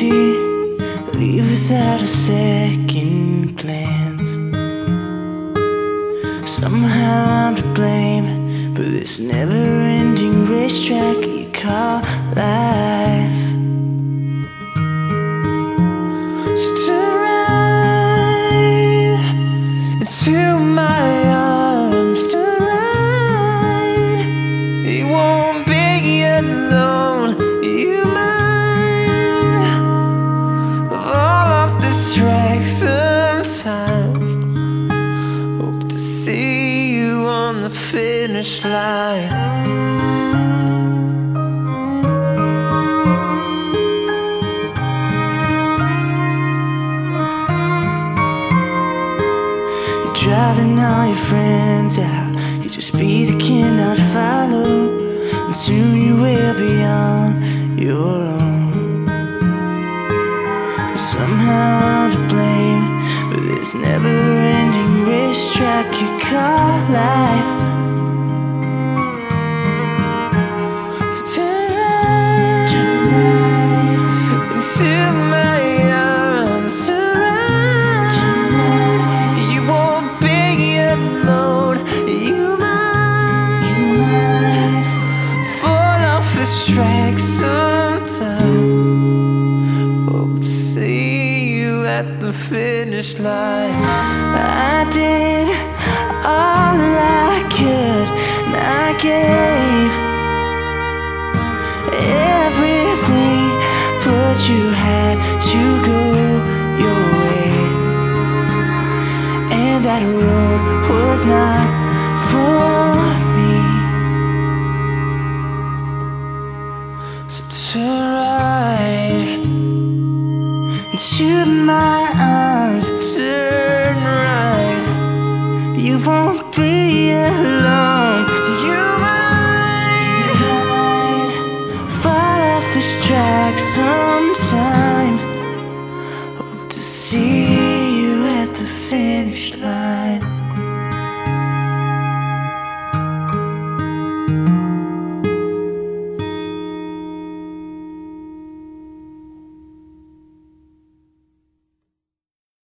easy, leave without a second glance. Somehow I'm to blame for this never-ending racetrack you call life. So turn right into my arms, turn right. You won't be alone, you mind fall off this track sometimes. Hope to see you on the finish line. Driving all your friends out, you just be the kid not follow, and soon you will be on your own. But somehow I'm to blame for this never-ending racetrack you call life. So turn right into my arms, turn right. You won't be alone, you might fall off this track sometime. Hope to see you at the finish line. I did all I could, and I gave everything, but you had to go your way, and that road was not for me. So turn right into my arms, turn right. You won't be